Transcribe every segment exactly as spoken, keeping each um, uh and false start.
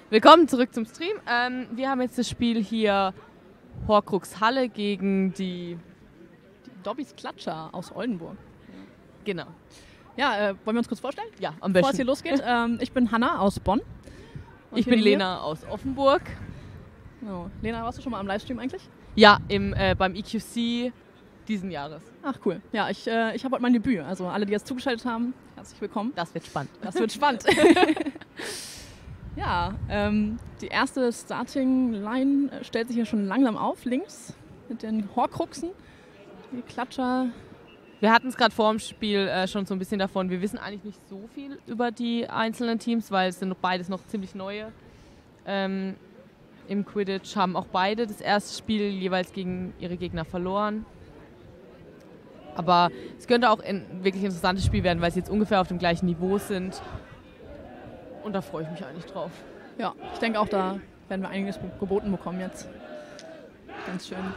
Willkommen zurück zum Stream. Ähm, wir haben jetzt das Spiel hier Horcrux Halle gegen die, die Dobbys Klatscher aus Oldenburg. Genau. Ja, äh, wollen wir uns kurz vorstellen? Ja, am besten. Bevor es hier losgeht. ähm, ich bin Hanna aus Bonn. Und ich bin Lena aus Offenburg. Oh. Lena, warst du schon mal am Livestream eigentlich? Ja, im, äh, beim E Q C diesen Jahres. Ach cool. Ja, ich, äh, ich habe heute mein Debüt. Also alle, die jetzt zugeschaltet haben, herzlich willkommen. Das wird spannend. Das wird spannend. Ja, ähm, die erste Starting-Line stellt sich ja schon langsam auf, links mit den Horcruxen, die Klatscher. Wir hatten es gerade vor dem Spiel äh, schon so ein bisschen davon. Wir wissen eigentlich nicht so viel über die einzelnen Teams, weil es sind noch beides noch ziemlich neue. Ähm, Im Quidditch haben auch beide das erste Spiel jeweils gegen ihre Gegner verloren. Aber es könnte auch ein wirklich interessantes Spiel werden, weil sie jetzt ungefähr auf dem gleichen Niveau sind. Und da freue ich mich eigentlich drauf. Ja, ich denke auch, da werden wir einiges geboten bekommen jetzt. Ganz schön.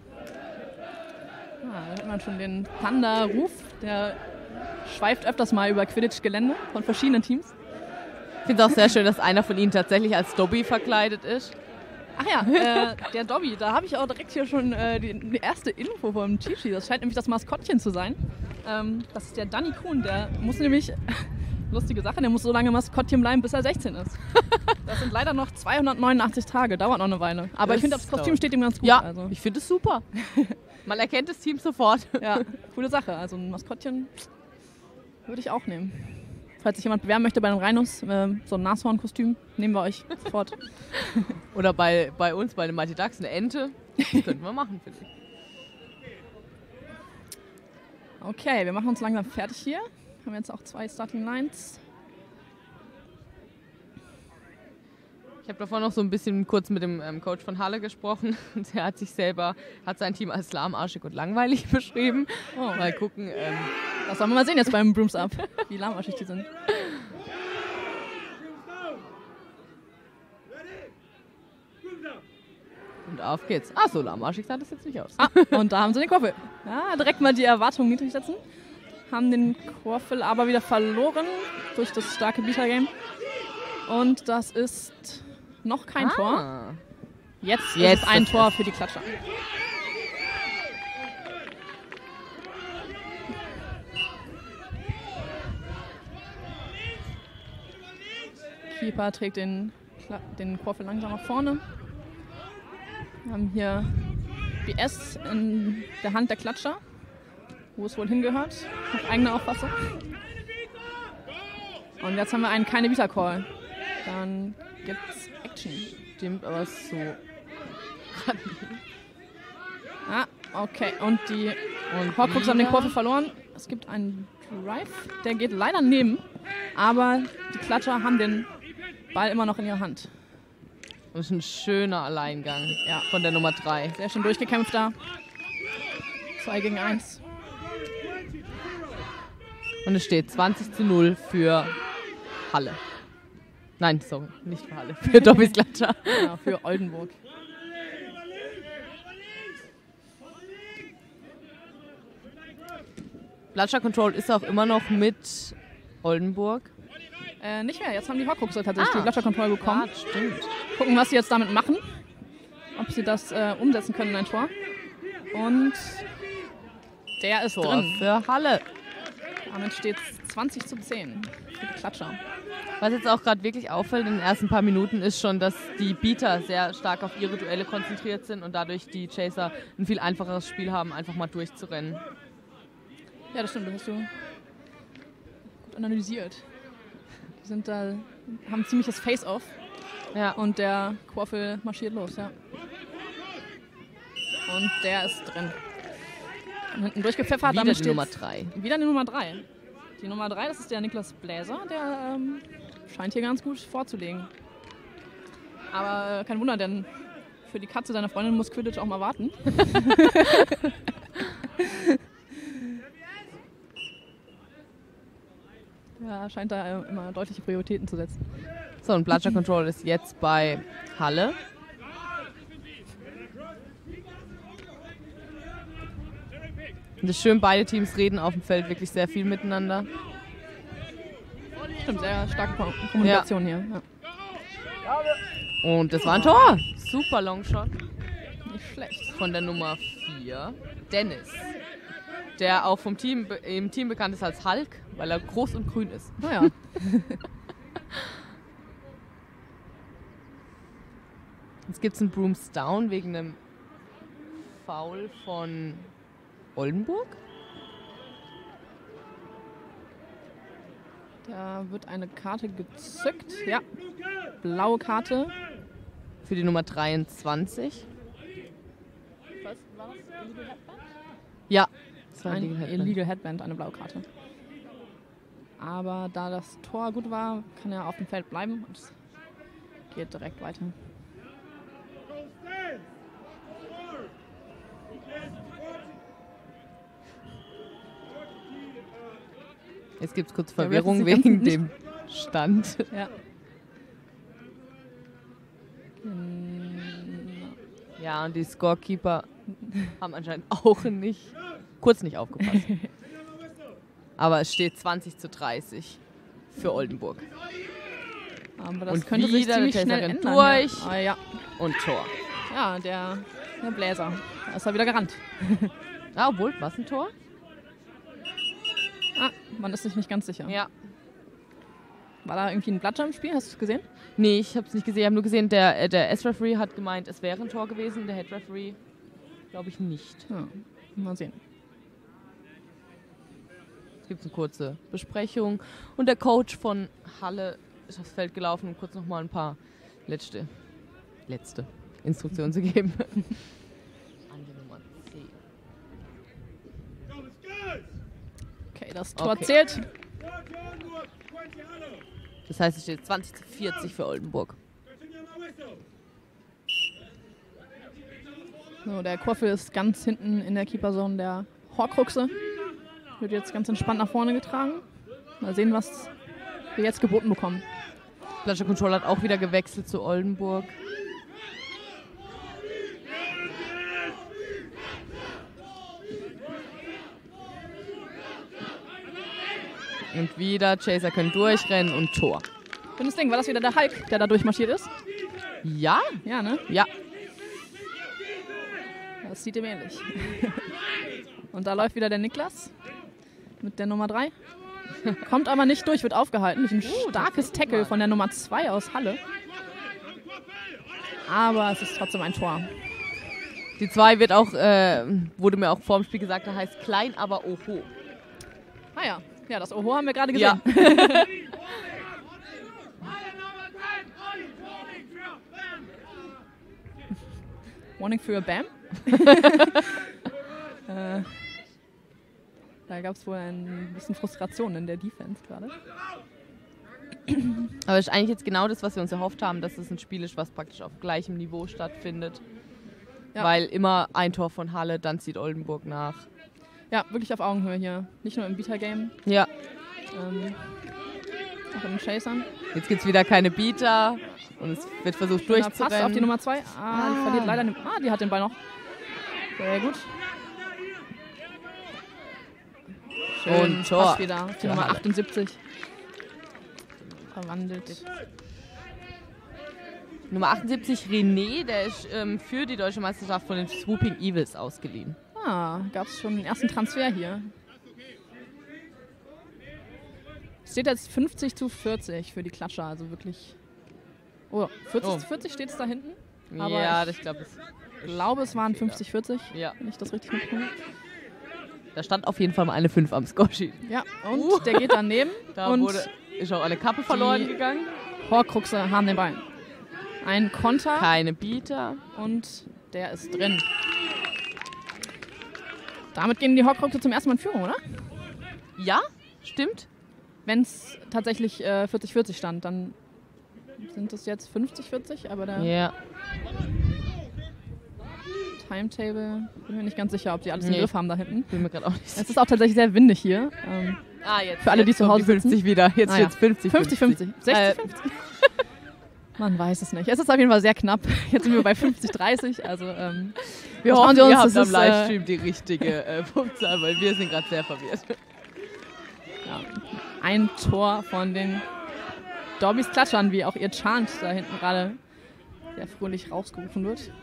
Ah, da hört man schon den Panda-Ruf. Der schweift öfters mal über Quidditch-Gelände von verschiedenen Teams. Ich finde es auch sehr schön, dass einer von ihnen tatsächlich als Dobby verkleidet ist. Ach ja, äh, der Dobby, da habe ich auch direkt hier schon äh, die, die erste Info vom Chichi. Das scheint nämlich das Maskottchen zu sein. Ähm, das ist der Danny Kuhn, der muss nämlich... Lustige Sache, der muss so lange Maskottchen bleiben, bis er sechzehn ist. Das sind leider noch zweihundertneunundachtzig Tage, dauert noch eine Weile. Aber das ich finde, das Kostüm steht ihm ganz gut. Ja, also. Ich finde es super. Man erkennt das Team sofort. Ja, coole Sache. Also ein Maskottchen würde ich auch nehmen. Falls sich jemand bewerben möchte bei den Rhinos, äh, so ein Nashorn-Kostüm, nehmen wir euch sofort. Oder bei, bei uns, bei den Mighty Ducks, eine Ente. Das könnten wir machen, finde ich. Okay, wir machen uns langsam fertig hier. Haben jetzt auch zwei Starting Lines. Ich habe davor noch so ein bisschen kurz mit dem ähm, Coach von Halle gesprochen. Der hat sich selber, hat sein Team als lahmarschig und langweilig beschrieben. Oh. Mal gucken. Ähm, das wollen wir mal sehen jetzt beim Brooms Up, wie lahmarschig die sind. Und auf geht's. Ach so, lahmarschig sah das jetzt nicht aus. Ah, und da haben sie den Quaffel. Ja, direkt mal die Erwartungen niedrig setzen. Haben den Quaffel aber wieder verloren durch das starke Bieter-Game. Und das ist noch kein ah. Tor. Jetzt, Jetzt ist ein Tor für die Klatscher. Keeper trägt den, den Quaffel langsam nach vorne. Wir haben hier B S in der Hand der Klatscher, wo es wohl hingehört, nach eigener Auffassung. Und jetzt haben wir einen keine Vita Call. Dann gibt's Action. Stimmt, aber so. Ah, okay. Und die Horcrux haben den Quaffel verloren. Es gibt einen Drive, der geht leider neben, aber die Klatscher haben den Ball immer noch in ihrer Hand. Das ist ein schöner Alleingang ja. von der Nummer drei. Sehr schön durchgekämpft da. zwei gegen eins. Und es steht zwanzig zu null für Halle. Nein, sorry, nicht für Halle, für Dobbys Klatscher. Ja, für Oldenburg. Klatscher Control ist auch immer noch mit Oldenburg. Äh, nicht mehr, jetzt haben die Horcrux tatsächlich ah. die Klatscher Control bekommen. Ja, stimmt. Gucken, was sie jetzt damit machen. Ob sie das äh, umsetzen können in ein Tor. Und der ist Tor drin. Für Halle. Damit steht es zwanzig zu zehn für die Klatscher. Was jetzt auch gerade wirklich auffällt in den ersten paar Minuten ist schon, dass die Beater sehr stark auf ihre Duelle konzentriert sind und dadurch die Chaser ein viel einfacheres Spiel haben, einfach mal durchzurennen. Ja, das stimmt, das hast du gut analysiert. Die sind da, haben ziemliches Face-Off. Ja. Und der Quaffel marschiert los, ja. Und der ist drin. Und hinten durchgepfeffert. Wieder die Nummer drei. Wieder die Nummer drei. Die Nummer drei, das ist der Niklas Bläser, der ähm, scheint hier ganz gut vorzulegen. Aber äh, kein Wunder, denn für die Katze seiner Freundin muss Quidditch auch mal warten. Ja, scheint da äh, immer deutliche Prioritäten zu setzen. So, und Klatscher Control ist jetzt bei Halle. Und es ist schön, beide Teams reden auf dem Feld wirklich sehr viel miteinander. Stimmt, sehr starke Kommunikation ja. hier. Ja. Und das war ein Tor. Super Longshot. Nicht schlecht. Von der Nummer vier, Dennis. Der auch vom Team, im Team bekannt ist als Hulk, weil er groß und grün ist. Naja. Jetzt gibt es einen Brooms Down wegen einem Foul von Oldenburg. Da wird eine Karte gezückt. Ja, blaue Karte. Für die Nummer dreiundzwanzig. Was war das? Illegal Headband? Ja. Das war Ein Illegal Headband. Illegal Headband, eine blaue Karte. Aber da das Tor gut war, kann er auf dem Feld bleiben und es geht direkt weiter. Jetzt gibt es kurz Ja, Verwirrung wir wissen wegen nicht- dem Stand. Ja. Ja, und die Scorekeeper haben anscheinend auch nicht, kurz nicht aufgepasst. Aber es steht zwanzig zu dreißig für Oldenburg. Aber das Und könnte sich wieder ziemlich der schnell Tesserin ändern. durch. Ja. Ah, ja. Und Tor. ja, der, der Bläser. Da ist er wieder gerannt. Ah, obwohl, was ein Tor? Ah, man ist sich nicht ganz sicher. Ja. War da irgendwie ein Blatter im Spiel? Hast du es gesehen? Nee, ich habe es nicht gesehen. Ich habe nur gesehen, der, äh, der S-Referee hat gemeint, es wäre ein Tor gewesen. Der Head-Referee glaube ich nicht. Ja, mal sehen. Es gibt eine kurze Besprechung. Und der Coach von Halle ist aufs Feld gelaufen, um kurz nochmal ein paar letzte, letzte Instruktionen zu geben. An die Nummer zehn. Okay, das Tor Okay. zählt. Das heißt, es steht zwanzig zu vierzig für Oldenburg. So, der Koffel ist ganz hinten in der Keeperzone der Horcruxe. Wird jetzt ganz entspannt nach vorne getragen. Mal sehen, was wir jetzt geboten bekommen. Pleasure Control hat auch wieder gewechselt zu Oldenburg. Und wieder, Chaser können durchrennen und Tor. Schönes Ding, war das wieder der Hulk, der da durchmarschiert ist? Ja? Ja, ne? Ja. Das sieht ihm ähnlich. Und da läuft wieder der Niklas mit der Nummer drei. Kommt aber nicht durch, wird aufgehalten durch ein starkes Tackle von der Nummer zwei aus Halle. Aber es ist trotzdem ein Tor. Die zwei wird auch, äh, wurde mir auch vor dem Spiel gesagt, da heißt klein, aber oho. Ah ja, ja, das Oho haben wir gerade gesehen. Ja. Warning für Bam. äh, da gab es wohl ein bisschen Frustration in der Defense gerade. Aber es ist eigentlich jetzt genau das, was wir uns erhofft haben, dass es ein Spiel ist, was praktisch auf gleichem Niveau stattfindet. Ja. Weil immer ein Tor von Halle, dann zieht Oldenburg nach. Ja, wirklich auf Augenhöhe hier. Nicht nur im Beta-Game, Ja, ähm, auch in den Chasern. jetzt gibt es wieder keine Beater und es wird versucht Schöner Pass durchzurennen. auf die Nummer zwei. Ah, die Ah. verliert leider den. Ah, die hat den Ball noch. Sehr gut. Schön, Und Tor. Pass wieder auf die Für Nummer Halle. achtundsiebzig. Verwandelt. Nummer achtundsiebzig, René, der ist ähm, für die deutsche Meisterschaft von den Swooping Evils ausgeliehen. Ah, gab es schon den ersten Transfer hier. Steht jetzt fünfzig zu vierzig für die Klatscher, also wirklich. Oh, vierzig Oh. zu vierzig steht es da hinten. Aber ja, ich ich glaube, es Ich glaube, es waren fünfzig vierzig, Ja. wenn ich das richtig mitbekomme. Da stand auf jeden Fall mal eine fünf am Scoresheet. Ja, und Uh. der geht daneben. Da und wurde, ist auch eine Kappe verloren die- gegangen. Horcruxe haben den Ball. Ein Konter Keine Beater. und der ist drin. Damit gehen die Horcruxe zum ersten Mal in Führung, oder? Ja, stimmt. Wenn es tatsächlich äh, vierzig vierzig stand, dann sind es jetzt fünfzig vierzig, aber der Ja. Timetable, bin mir nicht ganz sicher, ob die alles im Nee. Griff haben da hinten. Bin mir gerade auch nicht Es ist auch tatsächlich sehr windig hier. Ähm, Ah, jetzt. Für alle, die jetzt zu kommt Hause die fünfzig wieder. Jetzt Ah, ja. steht's fünfzig fünfzig fünfzig. sechzig Äh, fünfzig. Man weiß es nicht. Es ist auf jeden Fall sehr knapp. Jetzt sind wir bei fünfzig dreißig. Also, ähm, Wir was hoffen, machen Sie uns? ihr habt Das am ist, äh, Livestream die richtige äh, Punktzahl, weil wir sind gerade sehr verwirrt. ja, ein Tor von den Dobbys Klatschern, wie auch ihr Chant da hinten gerade sehr fröhlich rausgerufen wird.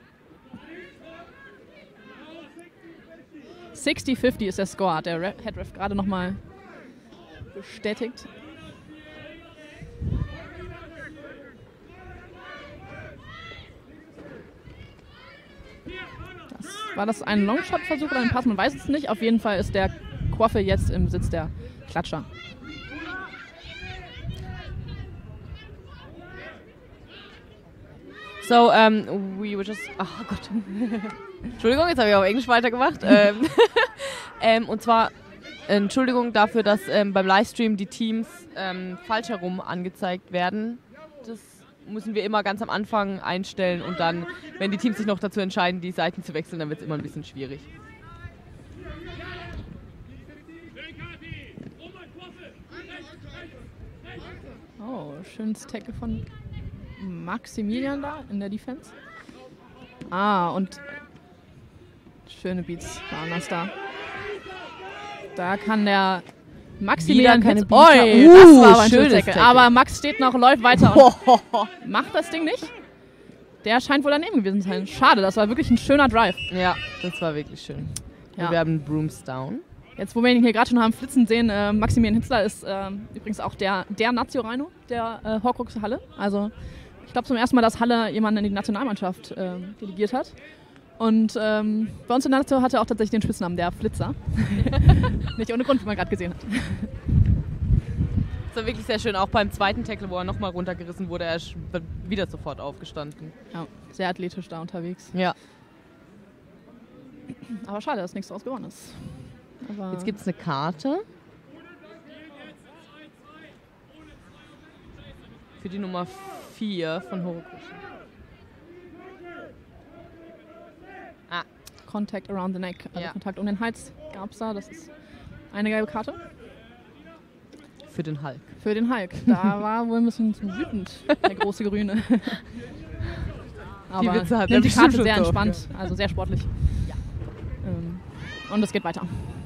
sechzig fünfzig ist der Score, hat der Headref gerade nochmal bestätigt. Das, war das ein Longshot-Versuch oder ein Pass? Man weiß es nicht. Auf jeden Fall ist der Quaffel jetzt im Sitz der Klatscher. So, um, we were just... Ach Gott. Entschuldigung, jetzt habe ich auf Englisch weitergemacht. ähm, ähm, und zwar, Entschuldigung dafür, dass ähm, beim Livestream die Teams ähm, falsch herum angezeigt werden. Das müssen wir immer ganz am Anfang einstellen und dann, wenn die Teams sich noch dazu entscheiden, die Seiten zu wechseln, dann wird es immer ein bisschen schwierig. Oh, schönes Tackle von Maximilian da in der Defense. Ah, und schöne Beats waren das da. Da kann der Maximilian keine Beats. Oi, uh, das war aber ein schönes schönes Tackle. Tackle. Aber Max steht noch, läuft weiter und macht das Ding nicht. Der scheint wohl daneben gewesen zu sein. Schade, das war wirklich ein schöner Drive. Ja, das war wirklich schön. Ja. Wir haben Brooms down. Jetzt, wo wir ihn hier gerade schon haben flitzen sehen, äh, Maximilian Hitzler ist äh, übrigens auch der, der Nazio-Rhino der äh, Horcrux Halle. Also ich glaube zum ersten Mal, dass Halle jemanden in die Nationalmannschaft äh, delegiert hat. Und ähm, bei uns in der Nazio hatte er auch tatsächlich den Spitznamen, der Flitzer. Nicht ohne Grund, wie man gerade gesehen hat. Das war wirklich sehr schön, auch beim zweiten Tackle, wo er nochmal runtergerissen wurde, er ist wieder sofort aufgestanden. Ja, sehr athletisch da unterwegs. Ja. Aber schade, dass nichts draus geworden ist. Aber Jetzt gibt es eine Karte für die Nummer vier von Horcrux. Ah. Contact around the neck, also Ja. Kontakt um den Hals gab es da. Das ist eine gelbe Karte. Für den Hulk. Für den Hulk. Da war wohl ein bisschen zu wütend, der große Grüne. Aber Witze hat er nimmt die bestimmt Karte schon sehr so, entspannt, also sehr sportlich. Ja. Ähm, und es geht weiter.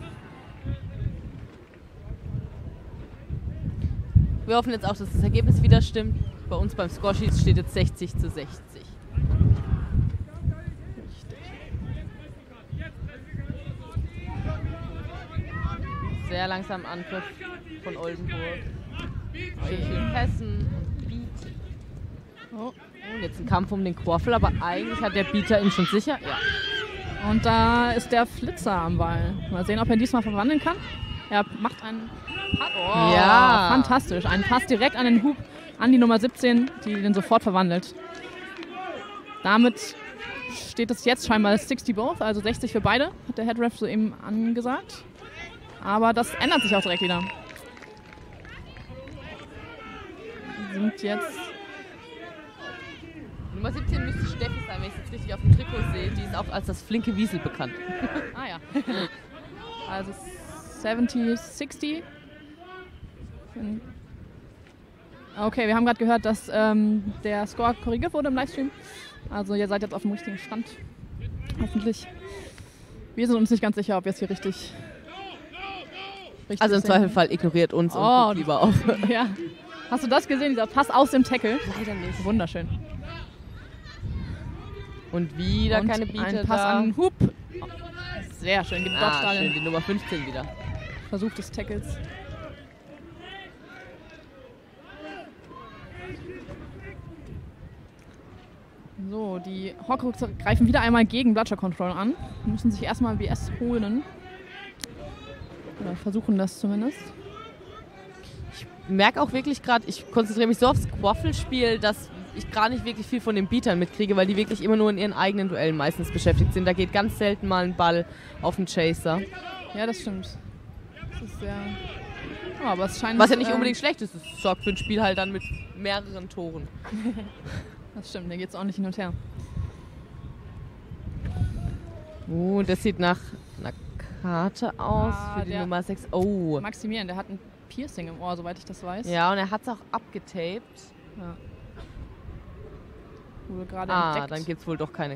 Wir hoffen jetzt auch, dass das Ergebnis wieder stimmt. Bei uns beim Scoresheet steht jetzt sechzig zu sechzig. Sehr langsam Angriff von Oldenburg. Schön viel Pässen und Beat. Oh. Und jetzt ein Kampf um den Quaffel, aber eigentlich hat der Beater ihn schon sicher. Ja. Und da ist der Flitzer am Ball. Mal sehen, ob er diesmal verwandeln kann. Er macht einen Pass. Oh, Ja. Fantastisch. Einen Pass direkt an den Hub, an die Nummer siebzehn, die den sofort verwandelt. Damit steht es jetzt scheinbar sechzig both, also sechzig für beide, hat der Headref soeben angesagt. Aber das ändert sich auch direkt wieder. Sind jetzt... Nummer siebzehn müsste Steffi sein, wenn ich es jetzt richtig auf dem Trikot sehe. Die ist auch als das flinke Wiesel bekannt. Ah ja. Also siebzig sechzig. Okay, wir haben gerade gehört, dass ähm, der Score korrigiert wurde im Livestream. Also ihr seid jetzt auf dem richtigen Stand. Hoffentlich. Wir sind uns nicht ganz sicher, ob wir es hier richtig... richtig Also im sehen. Zweifelsfall ignoriert uns und Oh, guckt lieber auf. Ja. Hast du das gesehen, dieser Pass aus dem Tackle? Leider nicht. Wunderschön. Und wieder Und keine Beater ein Pass da. an den Hub. Sehr schön, gedodged Ah, da schön, den die Nummer fünfzehn wieder. Versuch des Tackles. So, die Horcruxe greifen wieder einmal gegen Bloodshed Control an. Die müssen sich erstmal B S holen. Oder versuchen das zumindest. Ich merke auch wirklich gerade, ich konzentriere mich so aufs Quaffel-Spiel, dass ich gar nicht wirklich viel von den Beatern mitkriege, weil die wirklich immer nur in ihren eigenen Duellen meistens beschäftigt sind. Da geht ganz selten mal ein Ball auf den Chaser. Ja, das stimmt. Das ist sehr... Oh, aber es scheint... Was ja nicht ähm, unbedingt schlecht ist. Es sorgt für ein Spiel halt dann mit mehreren Toren. Das stimmt, da geht es auch nicht hin und her. Oh, das sieht nach einer Karte aus Ah, für die der- Nummer sechs. Oh. Maximilian, der hat ein Piercing im Ohr, soweit ich das weiß. Ja, und er hat es auch abgetaped. Ja. Wurde gerade Ah, entdeckt. dann gibt es wohl doch keine.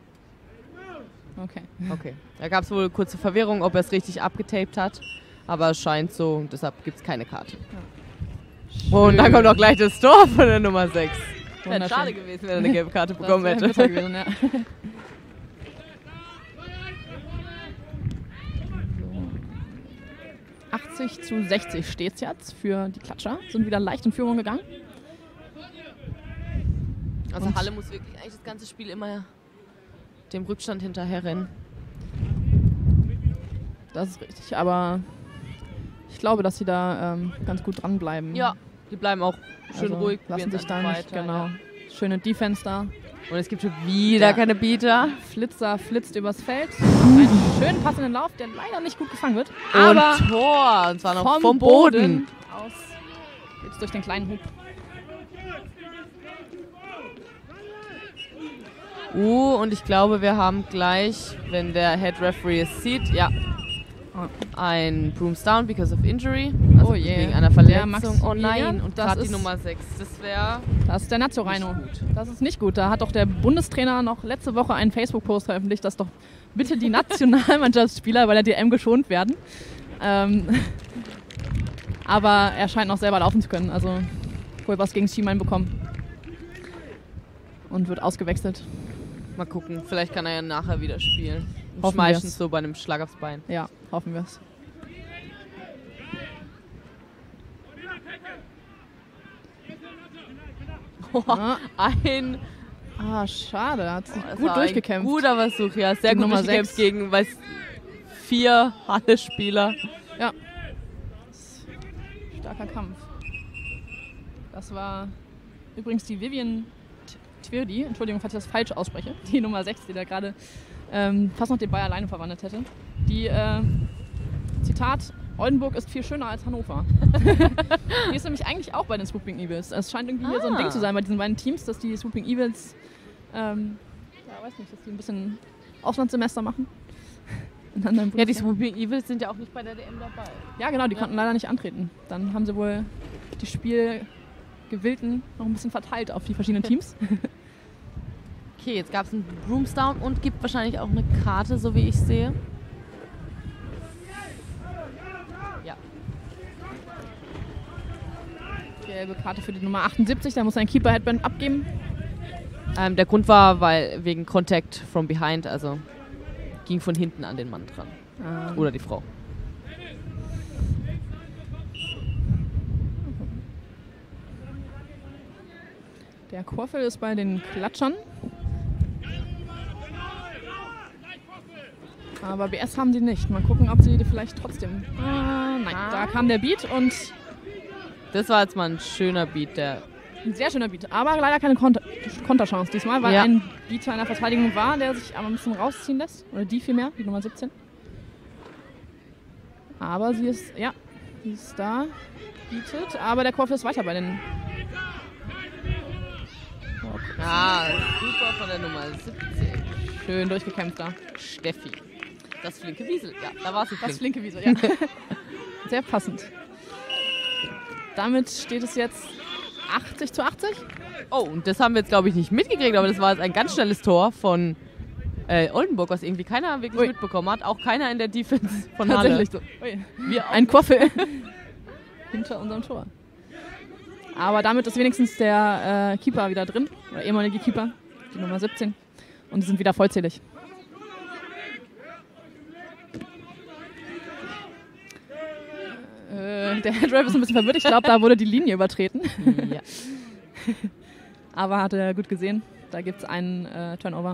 Okay. Okay. Da gab es wohl kurze Verwirrung, ob er es richtig abgetaped hat. Aber es scheint so, und deshalb gibt es keine Karte. Und dann kommt auch gleich das Tor von der Nummer sechs. Wäre Wunderschön. schade gewesen, wenn er eine gelbe Karte bekommen Das wär hätte. besser gewesen, ja. So. achtzig zu sechzig steht es jetzt für die Klatscher. Sind wieder leicht in Führung gegangen. Also Und- Halle muss wirklich eigentlich das ganze Spiel immer dem Rückstand hinterher rennen. Das ist richtig, aber ich glaube, dass sie da ähm, ganz gut dranbleiben. Ja, die bleiben auch schön also ruhig. lassen probieren sich da einfach nicht, weiter, genau. ja. Schöne Defense da. Und es gibt schon wieder Ja. keine Bieter. Flitzer flitzt übers Feld. Einen schönen passenden Lauf, der leider nicht gut gefangen wird. Aber Und Tor. Und zwar noch vom, vom, Boden Boden. aus jetzt durch den kleinen Hub. Uh, und ich glaube, wir haben gleich, wenn der Head Referee es sieht, ja, ein Brooms down because of injury. Also Oh je. wegen einer Der Max Verletzung. Oh Julian, nein, und das gerade die ist- Nummer sechs. Das wäre Das ist der Nazio Rhino. nicht gut. Das ist nicht gut. Da hat doch der Bundestrainer noch letzte Woche einen Facebook-Post veröffentlicht, dass doch bitte die Nationalmannschaftsspieler bei der D M geschont werden. Ähm, aber er scheint noch selber laufen zu können. Also wohl was gegen Schiemann bekommen. Und wird ausgewechselt. Mal gucken, vielleicht kann er ja nachher wieder spielen. Hoffen Schmeißen wir's. so bei einem Schlag aufs Bein. Ja, hoffen wir es. Ja. Ein Ah, schade. Er hat sich das gut war durchgekämpft. Ein guter Versuch, ja. Sehr Die gut Nummer durchgekämpft sechs. gegen weiß, vier Halle-Spieler. Ja. Starker Kampf. Das war übrigens die Vivian Twirdi, Entschuldigung, falls ich das falsch ausspreche, die Nummer sechs, die da gerade ähm, fast noch den Ball alleine verwandelt hätte. Die, äh, Zitat, Oldenburg ist viel schöner als Hannover. Die ist nämlich eigentlich auch bei den Swooping Evils. Es scheint irgendwie hier so ein Ah. Ding zu sein bei diesen beiden Teams, dass die Swooping Evils, ähm, ja, weiß nicht, dass die ein bisschen Auslandssemester machen. In anderen Ja, die Bundesländern. Swooping Evils sind ja auch nicht bei der D M dabei. Ja, genau, die Ja. konnten leider nicht antreten. Dann haben sie wohl die Spielgewillten noch ein bisschen verteilt auf die verschiedenen Teams. Okay, jetzt gab es einen Brooms down und gibt wahrscheinlich auch eine Karte, so wie ich sehe. Ja. Gelbe Karte für die Nummer achtundsiebzig, da muss ein Keeper Headband abgeben. Ähm, der Grund war, weil wegen Contact from behind, also ging von hinten an den Mann dran. Ähm, Oder die Frau. Der Korfel ist bei den Klatschern. Aber B S haben sie nicht. Mal gucken, ob sie die vielleicht trotzdem... Ah, nein, Ah. da kam der Beat und Das war jetzt mal ein schöner Beat, der. ein sehr schöner Beat. Aber leider keine Konter Konterchance diesmal, weil Ja. ein Beater in der Verteidigung war, der sich aber ein bisschen rausziehen lässt. Oder die vielmehr, die Nummer siebzehn. Aber sie ist, ja, sie ist da, bietet. Aber der Korfel ist weiter bei den... Ah, super von der Nummer siebzehn. Schön durchgekämpft da. Steffi. Das flinke Wiesel. Ja, da war sie Das flink. flinke Wiese, ja. Sehr passend. Damit steht es jetzt achtzig zu achtzig. Oh, und das haben wir jetzt, glaube ich, nicht mitgekriegt, aber das war jetzt ein ganz schnelles Tor von äh, Oldenburg, was irgendwie keiner wirklich Ui. mitbekommen hat. Auch keiner in der Defense von Halle. Tatsächlich so. Ui. Wir auch. Ein Korfel hinter unserem Tor. Aber damit ist wenigstens der äh, Keeper wieder drin. Oder ehemalige Keeper, die Nummer siebzehn. Und die sind wieder vollzählig. Äh, der Drive ist ein bisschen verwirrt. Ich glaube, da wurde die Linie übertreten. Ja. Aber hat er gut gesehen. Da gibt es einen äh, Turnover.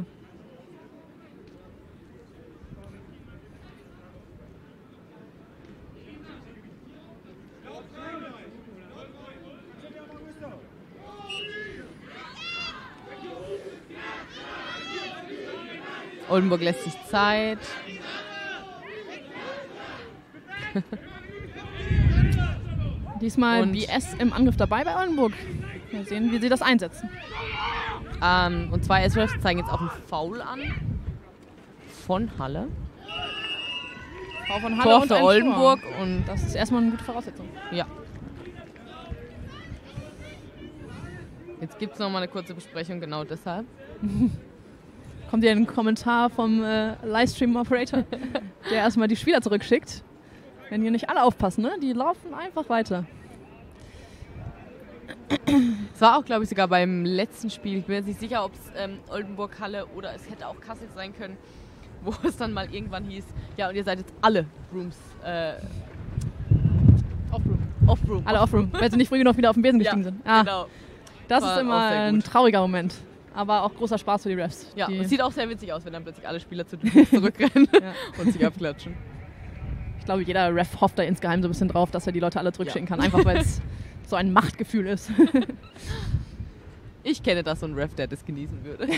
Oldenburg lässt sich Zeit. Diesmal Und- B S im Angriff dabei bei Oldenburg. Mal sehen, wie sie das einsetzen. Ähm, und zwei S-Refs zeigen jetzt auch einen Foul an. Von Halle. Frau von Halle Tor und für ein Oldenburg. Tor. Und Das ist erstmal eine gute Voraussetzung. ja. Jetzt gibt es nochmal eine kurze Besprechung, genau deshalb. Kommt hier ein Kommentar vom äh, Livestream-Operator, der erstmal die Spieler zurückschickt. Wenn hier nicht alle aufpassen, ne? Die laufen einfach weiter. Es war auch, glaube ich, sogar beim letzten Spiel. Ich bin jetzt nicht sicher, ob es ähm, Oldenburg-Halle oder es hätte auch Kassel sein können, wo es dann mal irgendwann hieß, ja, und ihr seid jetzt alle Rooms. Äh, Off-Room. Off-Room. Alle Off-Room, weil sie nicht früh genug wieder auf den Besen gestiegen ja, sind. Ah, genau. das War ist immer auch sehr ein gut. trauriger Moment. Aber auch großer Spaß für die Refs. Ja, die und es sieht auch sehr witzig aus, wenn dann plötzlich alle Spieler zu Rooms zurückrennen Ja. und sich abklatschen. Ich glaube, jeder Ref hofft da insgeheim so ein bisschen drauf, dass er die Leute alle zurückschicken kann. Einfach weil es so ein Machtgefühl ist. Ich kenne das, so ein Ref, der das genießen würde.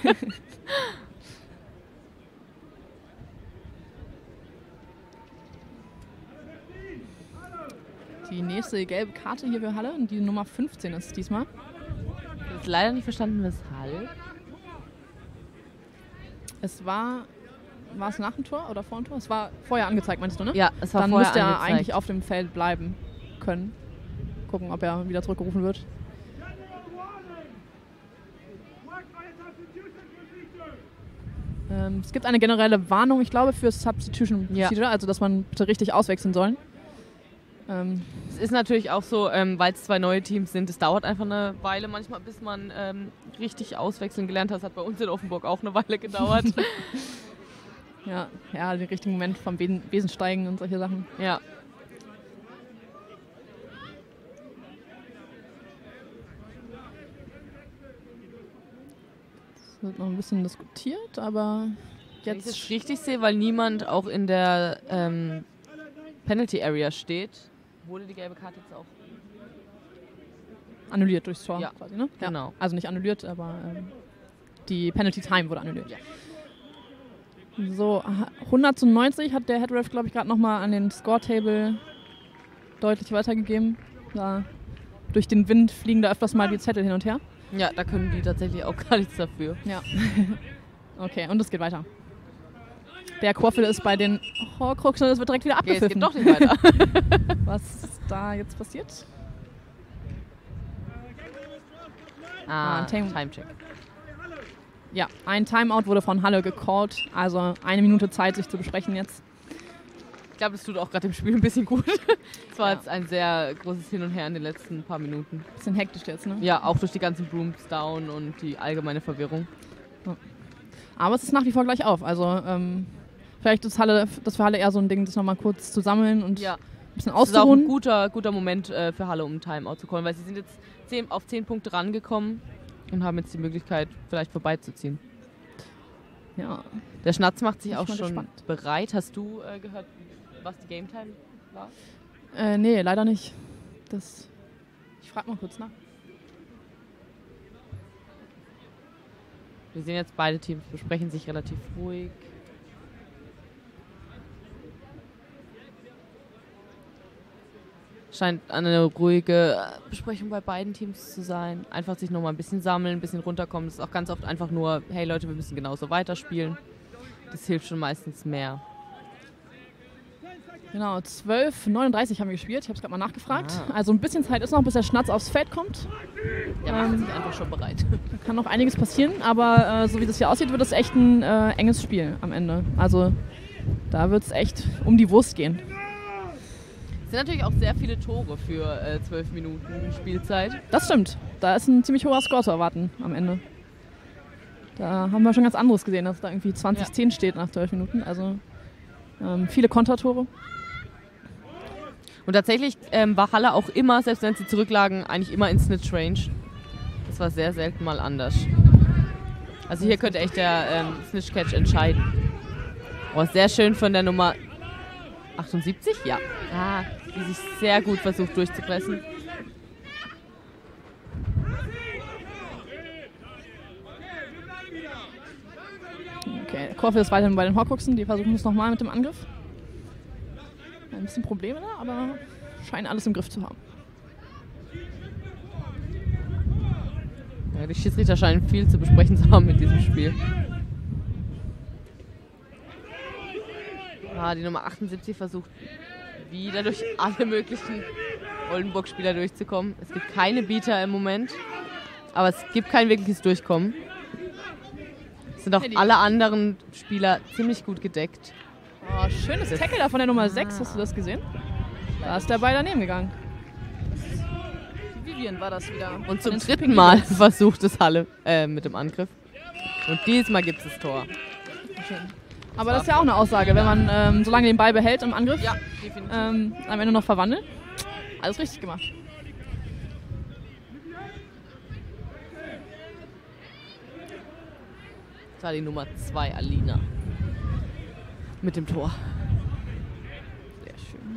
Die nächste gelbe Karte hier für Halle, die Nummer fünfzehn ist diesmal. Ich habe jetzt leider nicht verstanden, weshalb. Es war, war es nach dem Tor oder vor dem Tor? Es war vorher angezeigt, meinst du, ne? Ja, es war Dann vorher müsste er angezeigt. eigentlich auf dem Feld bleiben können. Gucken, ob er wieder zurückgerufen wird. Ähm, es gibt eine generelle Warnung, ich glaube, für Substitution Ja. Procedure, also dass man bitte richtig auswechseln soll. Ähm, Es ist natürlich auch so, ähm, weil es zwei neue Teams sind, es dauert einfach eine Weile manchmal, bis man ähm, richtig auswechseln gelernt hat. Das hat bei uns in Offenburg auch eine Weile gedauert. ja, ja, den richtigen Moment vom Besen, Besen steigen und solche Sachen. Ja. Es wird noch ein bisschen diskutiert, aber Wenn ich jetzt das richtig sehe, weil niemand auch in der ähm, Penalty Area steht, wurde die gelbe Karte jetzt auch. annulliert durchs Tor Ja, quasi, ne? Ja. genau. Also nicht annulliert, aber ähm, die Penalty Time wurde annulliert. Ja. So, hundertneunzig hat der Head Ref, glaube ich, gerade nochmal an den Score-Table deutlich weitergegeben. Da durch den Wind fliegen da öfters mal die Zettel hin und her. Ja, da können die tatsächlich auch gar nichts dafür. Ja. Okay, und es geht weiter. Der Quaffel ist bei den Horcruxen und es wird direkt wieder Okay, es abgepfiffen. geht doch nicht weiter. Was ist da jetzt passiert? ah, ein Time- Timecheck. Ja, ein Timeout wurde von Halle gecallt. Also eine Minute Zeit, sich zu besprechen jetzt. Ich glaube, es tut auch gerade dem Spiel ein bisschen gut. Es war Ja. jetzt ein sehr großes Hin und Her in den letzten paar Minuten. Bisschen hektisch jetzt, ne? Ja, auch durch die ganzen Brooms down und die allgemeine Verwirrung. Aber es ist nach wie vor gleich auf. Also ähm, vielleicht ist Halle, das für Halle eher so ein Ding, das nochmal kurz zu sammeln und Ja, ein bisschen das ist auch ein auszuruhen. guter, guter Moment äh, für Halle, um einen Timeout zu callen, weil sie sind jetzt zehn, auf zehn Punkte rangekommen und haben jetzt die Möglichkeit, vielleicht vorbeizuziehen. Ja. Der Schnatz macht sich Bin ich auch mal schon gespannt. bereit. Hast du äh, gehört, was die Game Time war? Äh, nee, leider nicht. Das, ich frage mal kurz nach. Wir sehen jetzt, beide Teams besprechen sich relativ ruhig. Scheint eine ruhige Besprechung bei beiden Teams zu sein. Einfach sich nochmal ein bisschen sammeln, ein bisschen runterkommen. Das ist auch ganz oft einfach nur, hey Leute, wir müssen genauso weiterspielen. Das hilft schon meistens mehr. Genau, zwölf neununddreißig haben wir gespielt. Ich habe es gerade mal nachgefragt. Ah. Also ein bisschen Zeit ist noch, bis der Schnatz aufs Feld kommt. Der macht Ähm, sich einfach schon bereit. Da kann noch einiges passieren, aber äh, so wie das hier aussieht, wird es echt ein äh, enges Spiel am Ende. Also da wird es echt um die Wurst gehen. Es sind natürlich auch sehr viele Tore für äh, zwölf Minuten Spielzeit. Das stimmt. Da ist ein ziemlich hoher Score zu erwarten am Ende. Da haben wir schon ganz anderes gesehen, dass da irgendwie zwanzig zehn steht nach zwölf Minuten. Also ähm, viele Kontertore. Und tatsächlich ähm, war Halle auch immer, selbst wenn sie zurücklagen, eigentlich immer in Snitch-Range. Das war sehr selten mal anders. Also hier könnte echt der ähm, Snitch-Catch entscheiden. Oh, sehr schön von der Nummer achtundsiebzig? Ja. Ah, die sich sehr gut versucht durchzupressen. Okay, der Korf ist weiterhin bei den Horcruxen. Die versuchen es nochmal mit dem Angriff. Ein bisschen Probleme da, aber scheinen alles im Griff zu haben. Ja, die Schiedsrichter scheinen viel zu besprechen zu haben mit diesem Spiel. Ah, die Nummer achtundsiebzig versucht wieder durch alle möglichen Oldenburg-Spieler durchzukommen. Es gibt keine Beater im Moment, aber es gibt kein wirkliches Durchkommen. Es sind auch alle anderen Spieler ziemlich gut gedeckt. Oh, schönes Tackle da von der Nummer sechs. Hast du das gesehen? Da ist der Ball daneben gegangen. Wie Vivian war das wieder. Und zum dritten Mal versucht es Halle äh, mit dem Angriff. Und dieses Mal gibt es das Tor. Schön. Aber das ist ja auch eine Aussage, wenn man ähm, so lange den Ball behält im Angriff, Ja, definitiv. ähm, am Ende noch verwandelt. Alles richtig gemacht. Das war die Nummer zwei, Alina. Mit dem Tor. Sehr schön.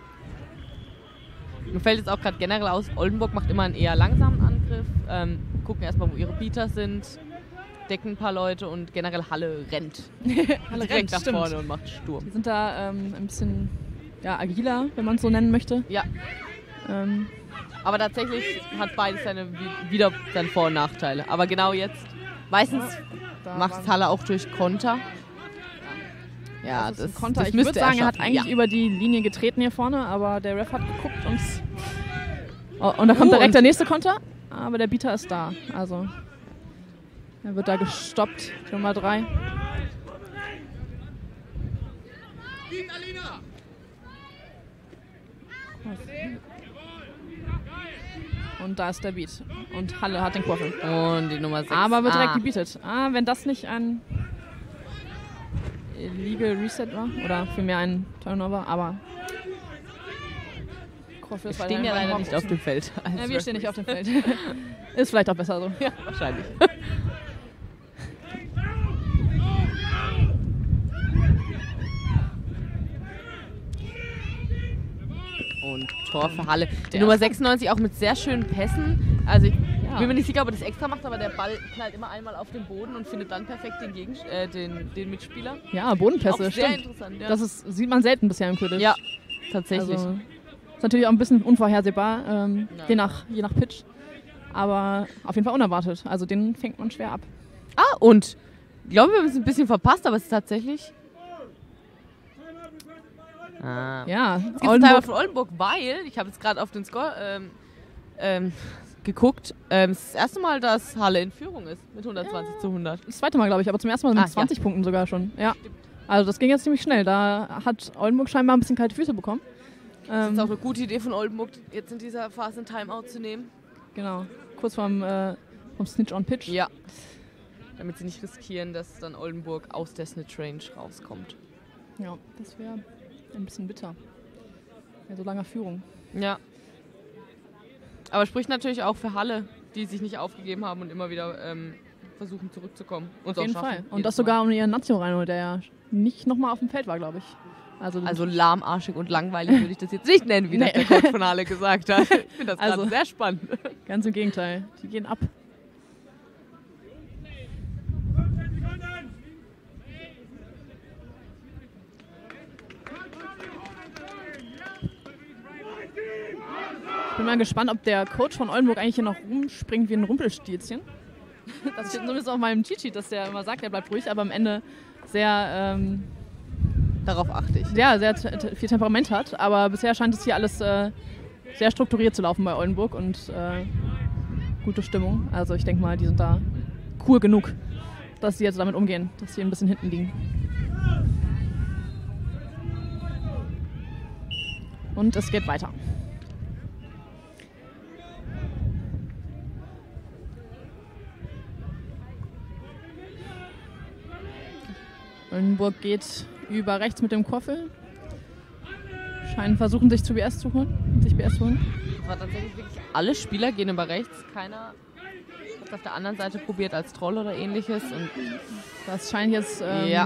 Mir fällt jetzt auch gerade generell aus, Oldenburg macht immer einen eher langsamen Angriff. Ähm, gucken erstmal, wo ihre Beater sind. Decken ein paar Leute und generell Halle rennt. Halle Direkt rennt, nach stimmt. vorne und macht Sturm. Die sind da ähm, ein bisschen ja, agiler, wenn man es so nennen möchte. Ja, Ähm, aber tatsächlich hat beides seine, wieder seine Vor- und Nachteile. Aber genau jetzt, meistens da macht waren- es Halle auch durch Konter. Ja, das das, ist ein Konter. das Ich würde müsste sagen, er hat schaffen. eigentlich ja. über die Linie getreten hier vorne, aber der Ref hat geguckt und oh, und da kommt Oh, direkt und- der nächste Konter, aber der Beater ist da. Also er wird da gestoppt, die Nummer drei. Und da ist der Beat. Und Halle hat den Quaffel. Und die Nummer sechs. Aber wird direkt ah. gebietet. Ah, wenn das nicht ein Illegal Reset war, oder vielmehr ein Turnover, aber Quaffel Wir ist stehen weiterhin ja beim leider nicht Hawks. auf dem Feld. Ja, wir stehen nicht auf dem Feld. Ist vielleicht auch besser so. Ja, wahrscheinlich. Und Tor für Halle. Die Der Nummer ist- sechsundneunzig auch mit sehr schönen Pässen. Also ich Ja. bin mir nicht sicher, ob er das extra macht, aber der Ball knallt immer einmal auf den Boden und findet dann perfekt den, Gegen äh, den, den Mitspieler. Ja, Bodenpässe, Auch sehr stimmt. interessant, ja. Das ist, sieht man selten bisher im Quidditch. ja, tatsächlich. Also, ist natürlich auch ein bisschen unvorhersehbar, ähm, Ja. je, nach, je nach Pitch. Aber auf jeden Fall unerwartet. Also den fängt man schwer ab. Ah, und ich glaube, wir haben es ein bisschen verpasst, aber es ist tatsächlich... Ah. Ja, Es gibt einen Oldenburg, Timer von Oldenburg, weil, ich habe jetzt gerade auf den Score ähm, ähm, geguckt, ähm, es ist das erste Mal, dass Halle in Führung ist mit hundertzwanzig zu hundert. das zweite Mal, glaube ich, aber zum ersten Mal mit Ah, ja. zwanzig Punkten sogar schon. Ja. Also das ging jetzt ziemlich schnell. Da hat Oldenburg scheinbar ein bisschen kalte Füße bekommen. Das Ähm, ist auch eine gute Idee von Oldenburg, jetzt in dieser Phase ein Timeout zu nehmen. genau, kurz vorm, äh, vom Snitch on Pitch. Ja. Damit sie nicht riskieren, dass dann Oldenburg aus der Snitch Range rauskommt. Ja, das wäre ein bisschen bitter. Bei so langer Führung. Ja. Aber spricht natürlich auch für Halle, die sich nicht aufgegeben haben und immer wieder ähm, versuchen zurückzukommen. Und Auf jeden auch schaffen, Fall. Und jedes das Mal. sogar um ihren Nazio Rhino, der ja nicht nochmal auf dem Feld war, glaube ich. Also, Also lahmarschig und langweilig würde ich das jetzt nicht nennen, wie Nee. das der Coach von Halle gesagt hat. Ich finde das Also- gerade sehr spannend. ganz im Gegenteil. Die gehen ab. Ich bin mal gespannt, ob der Coach von Oldenburg eigentlich hier noch rumspringt wie ein Rumpelstilzchen. Das steht zumindest auf meinem Cheat-Sheet, dass der immer sagt, er bleibt ruhig, aber am Ende sehr, ähm, Darauf achte ich. ja, sehr t- t- viel Temperament hat. Aber bisher scheint es hier alles äh, sehr strukturiert zu laufen bei Oldenburg und äh, gute Stimmung. Also ich denke mal, die sind da cool genug, dass sie jetzt damit umgehen, dass sie ein bisschen hinten liegen. Und es geht weiter. Oldenburg geht über rechts mit dem Quaffel. Scheinen versuchen, sich zu B S zu holen. Sich B S zu holen. Das war tatsächlich wirklich, alle Spieler gehen über rechts. Keiner hat es auf der anderen Seite probiert als Troll oder ähnliches. Und Das scheint jetzt. Ähm, Ja.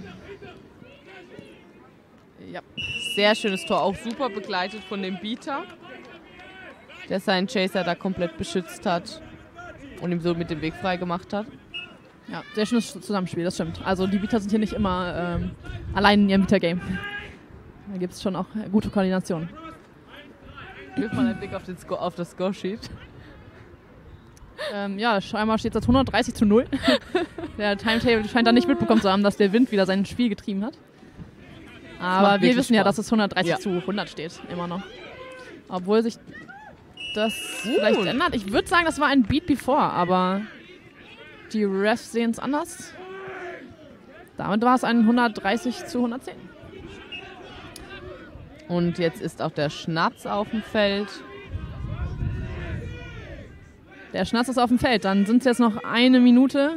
ja. sehr schönes Tor, auch super begleitet von dem Beater, der seinen Chaser da komplett beschützt hat und ihm so mit dem Weg frei gemacht hat. Ja, sehr schönes Zusammenspiel, das stimmt. Also die Beater sind hier nicht immer ähm, allein in ihrem Beater-Game. Da gibt es schon auch äh, gute Koordination. Wirf mal einen Blick auf, den Sco- auf das Scoresheet. Ähm, ja, scheinbar steht es jetzt hundertdreißig zu null. Der Timetable scheint da nicht mitbekommen zu haben, dass der Wind wieder sein Spiel getrieben hat. Aber macht wir wirklich wissen ja, Spaß. dass es hundertdreißig Ja. zu hundert steht, immer noch. Obwohl sich das Gut. vielleicht ändert. Ich würde sagen, das war ein Beat before, aber die Refs sehen es anders. Damit war es ein hundertdreißig zu hundertzehn. Und jetzt ist auch der Schnatz auf dem Feld. Der Schnatz ist auf dem Feld. Dann sind es jetzt noch eine Minute.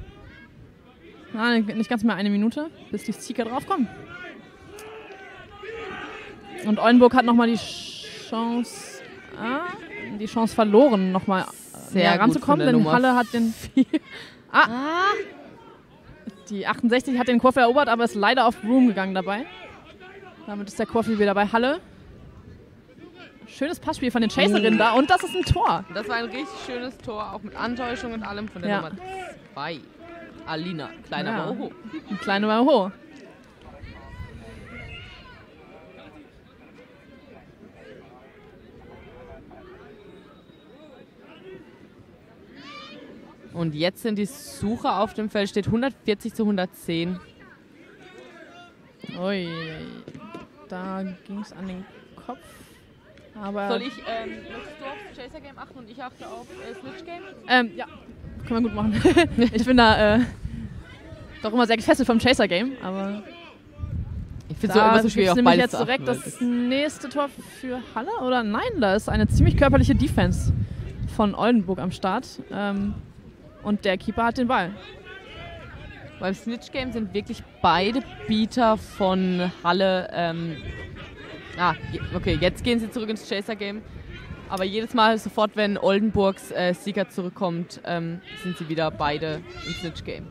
Nein, nicht ganz mehr eine Minute, bis die Seeker draufkommen. Und Oldenburg hat nochmal die Chance, ah, die Chance verloren, nochmal näher ranzukommen, denn Halle hat den... ah, ah. Die achtundsechzig hat den Quaffel erobert, aber ist leider auf Broom gegangen dabei. Damit ist der Quaffel wieder bei Halle. Schönes Passspiel von den Chaserinnen oh. da und das ist ein Tor. Das war ein richtig schönes Tor, auch mit Antäuschung und allem von der ja. Nummer zwei. Alina, kleiner ja. Maoho. Ein kleiner Maoho. Und jetzt sind die Sucher auf dem Feld, steht hundertvierzig zu hundertzehn. Ui, da ging es an den Kopf. Aber soll ich, ähm, möchtest du auf Chaser Game achten und ich achte auf äh, Snitch Game? Ähm, ja, können wir gut machen. Ich bin da äh, doch immer sehr gefesselt vom Chaser Game, aber ich finde es so immer so schwierig, auf beides jetzt zu direkt das nächste Tor für Halle, oder? Nein, da ist eine ziemlich körperliche Defense von Oldenburg am Start. Ähm, und der Keeper hat den Ball. Beim Snitch Game sind wirklich beide Beater von Halle. Ähm, ah, okay, jetzt gehen sie zurück ins Chaser Game. Aber jedes Mal sofort, wenn Oldenburgs äh, Sieger zurückkommt, ähm, sind sie wieder beide im Snitch Game.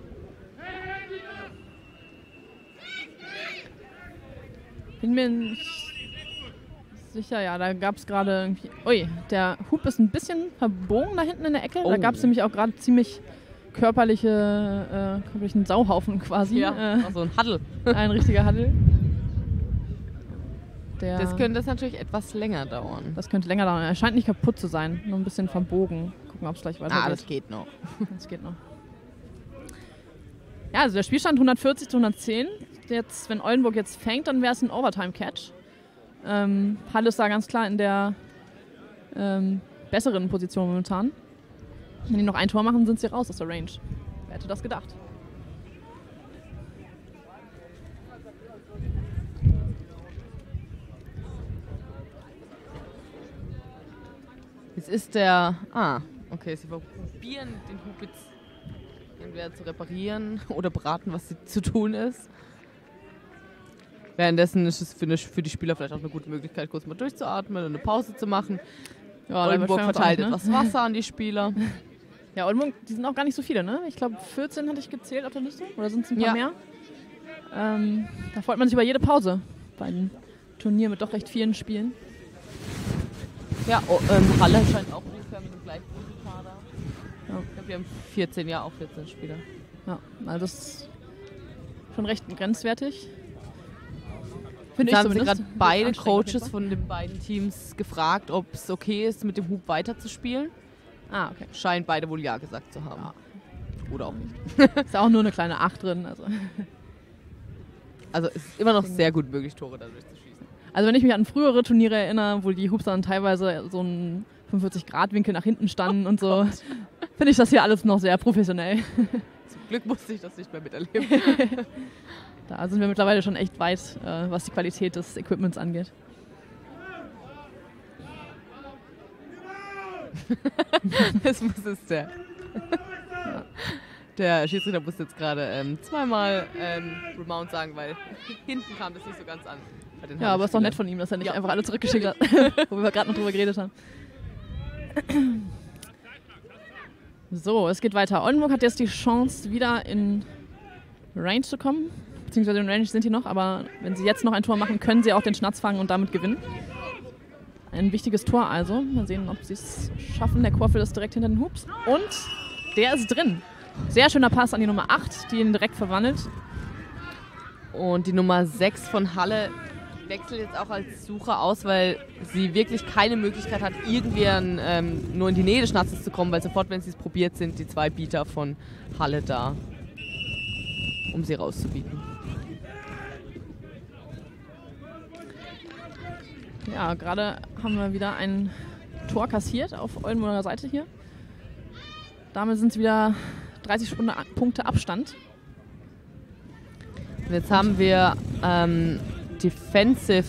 Bin mir nicht sicher, ja, da gab es gerade irgendwie... Ui, der Hub ist ein bisschen verbogen da hinten in der Ecke. Oh. Da gab es nämlich auch gerade ziemlich körperliche, äh, körperlichen Sauhaufen quasi. Ja, äh, also ein Huddle. Ein richtiger Huddle. Der das könnte das natürlich etwas länger dauern. Das könnte länger dauern. Er scheint nicht kaputt zu sein, nur ein bisschen verbogen. Gucken, ob es gleich weitergeht. Ah, das geht noch. Das geht noch. Ja, also der Spielstand hundertvierzig zu hundertzehn. Jetzt, wenn Oldenburg jetzt fängt, dann wäre es ein Overtime-Catch. Ähm, Halle ist da ganz klar in der ähm, besseren Position momentan. Wenn die noch ein Tor machen, sind sie raus aus der Range. Wer hätte das gedacht? Jetzt ist der... Ah, okay, sie probieren den Hub jetzt entweder zu reparieren oder beraten, was sie zu tun ist. Währenddessen ist es für, eine, für die Spieler vielleicht auch eine gute Möglichkeit, kurz mal durchzuatmen und eine Pause zu machen. Ja, Oldenburg verteilt auch, ne? etwas Wasser an die Spieler. Ja, Oldenburg, die sind auch gar nicht so viele, ne? Ich glaube, vierzehn hatte ich gezählt auf der Liste. Oder sind es ein paar ja. mehr? Ähm, da freut man sich über jede Pause bei einem Turnier mit doch recht vielen Spielen. Ja, oh, ähm, Halle scheint auch ungefähr mit dem gleichen Kader. Ja. Ich glaube, wir haben vierzehn, ja, auch vierzehn Spieler. Ja, also das ist schon recht grenzwertig. Finde ich haben sie gerade beide Coaches von den beiden Teams gefragt, ob es okay ist, mit dem Hub weiterzuspielen. Ah, okay. Scheint beide wohl ja gesagt zu haben. Ja. Oder auch nicht. Ist auch nur eine kleine acht drin. Also, also es ist immer noch sehr gut möglich, Tore dadurch zu schießen. Also wenn ich mich an frühere Turniere erinnere, wo die Hubs dann teilweise so einen fünfundvierzig Grad Winkel nach hinten standen oh und so, finde ich das hier alles noch sehr professionell. Zum Glück musste ich das nicht mehr miterleben. Da sind wir mittlerweile schon echt weit, äh, was die Qualität des Equipments angeht. Das muss es der. Der Schiedsrichter muss jetzt gerade ähm, zweimal ähm, Remount sagen, weil hinten kam das nicht so ganz an. Ja, aber es ist doch nett von ihm, dass er nicht ja. einfach alle zurückgeschickt hat, wo wir gerade noch drüber geredet haben. So, es geht weiter. Oldenburg hat jetzt die Chance, wieder in Range zu kommen. Beziehungsweise in Range sind die noch, aber wenn sie jetzt noch ein Tor machen, können sie auch den Schnatz fangen und damit gewinnen. Ein wichtiges Tor also. Mal sehen, ob sie es schaffen. Der Quaffel ist direkt hinter den Hubs. Und der ist drin. Sehr schöner Pass an die Nummer acht, die ihn direkt verwandelt. Und die Nummer sechs von Halle wechselt jetzt auch als Sucher aus, weil sie wirklich keine Möglichkeit hat, irgendwie an, ähm, nur in die Nähe des Schnatzes zu kommen, weil sofort, wenn sie es probiert, sind die zwei Beater von Halle da, um sie rauszubieten. Ja, gerade haben wir wieder ein Tor kassiert auf Oldenburger Seite hier. Damit sind es wieder dreißig Punkte Abstand. Und jetzt haben wir ähm, Defensive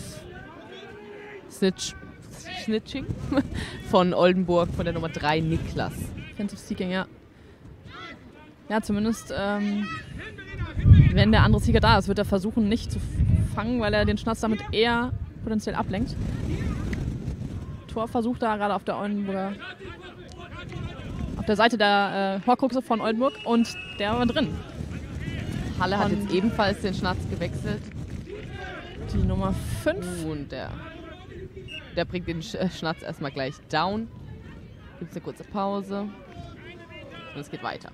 Snitch, Snitching von Oldenburg, von der Nummer drei Niklas. Defensive Seeking, ja. Ja, zumindest, ähm, wenn der andere Sieger da ist, wird er versuchen, nicht zu fangen, weil er den Schnatz damit eher potenziell ablenkt. Torversuch da gerade auf der Oldenburger, auf der Seite der äh, Horcruxe von Oldenburg und der war drin. Halle hat jetzt ebenfalls den Schnatz gewechselt. Die Nummer fünf. Und der, der bringt den Schnatz erstmal gleich down. Gibt es eine kurze Pause. Und es geht weiter.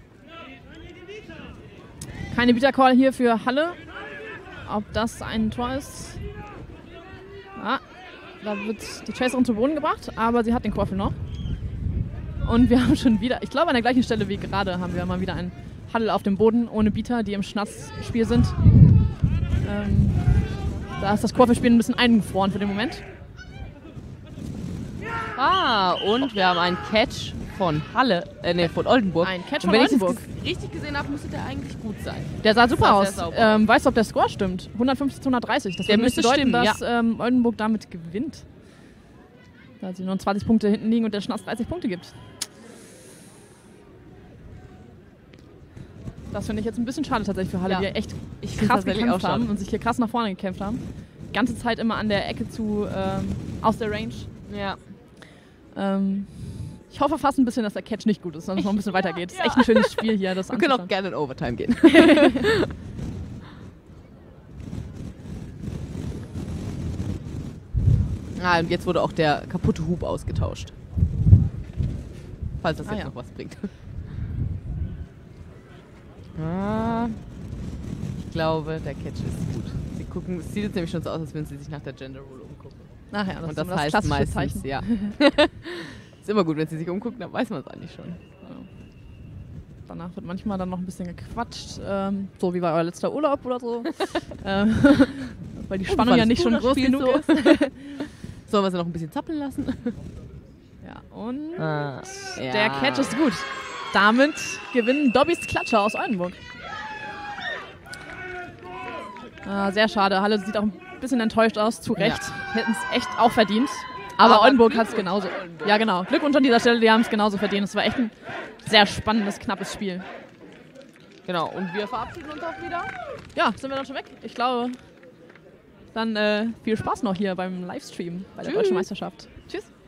Keine Beater-Call hier für Halle. Ob das ein Tor ist? Ah, da wird die Chaserin zu Boden gebracht, aber sie hat den Korfel noch. Und wir haben schon wieder, ich glaube an der gleichen Stelle wie gerade, haben wir mal wieder einen Halle auf dem Boden ohne Beater, die im Schnatzspiel sind. Ähm, da ist das Korfelspiel ein bisschen eingefroren für den Moment. Ah, und wir haben einen Catch von Halle, äh, nee, von Oldenburg. Ein Catch und von wenn Oldenburg. ich das richtig gesehen habe, müsste der eigentlich gut sein. Der sah super Das aus. sah sehr sauber Ähm, weißt du, ob der Score stimmt? hundertfünfzig zu hundertdreißig. Das Der würde müsste bedeuten, stimmen, dass ja. ähm, Oldenburg damit gewinnt. Da sie nur zwanzig Punkte hinten liegen und der Schnatz dreißig Punkte gibt. Das finde ich jetzt ein bisschen schade tatsächlich für Halle, Ja. die ja echt Ich find's krass tatsächlich gekämpft auch schade. haben und sich hier krass nach vorne gekämpft haben. Die ganze Zeit immer an der Ecke zu, ähm, aus der Range. Ja. Ähm, ich hoffe fast ein bisschen, dass der Catch nicht gut ist, sondern es noch ein bisschen weitergeht. Es ist echt ein schönes Spiel hier, das Wir können auch anzuschauen. gerne in Overtime gehen. Ah, und jetzt wurde auch der kaputte Hub ausgetauscht. Falls das Ah, jetzt ja. noch was bringt. Ah, ich glaube, der Catch ist gut. Sie gucken, es sieht jetzt nämlich schon so aus, als würden sie sich nach der Gender Rule umgucken. Ach ja, das Und ist das immer das heißt klassische meistens, Zeichen. ja. Ist immer gut, wenn sie sich umgucken, dann weiß man es eigentlich schon. Danach wird manchmal dann noch ein bisschen gequatscht, ähm, so wie bei euer letzter Urlaub oder so. ähm, weil die Spannung ja nicht schon groß genug so. ist. Sollen wir sie noch ein bisschen zappeln lassen? Ja, und Ah, der ja. Catch ist gut. Damit gewinnen Dobbys Klatscher aus Oldenburg. Ah, sehr schade. Halle sieht auch ein bisschen enttäuscht aus, zu Recht. Hätten es echt auch verdient. Aber, Aber Oldenburg hat es Glückwunsch genauso. Oldenburg. Ja, genau. Glückwunsch an dieser Stelle, die haben es genauso verdient. Es war echt ein sehr spannendes, knappes Spiel. Genau, und wir verabschieden uns auch wieder. Ja, sind wir dann schon weg? Ich glaube, dann äh, viel Spaß noch hier beim Livestream bei der Tschüss. Deutschen Meisterschaft. Tschüss.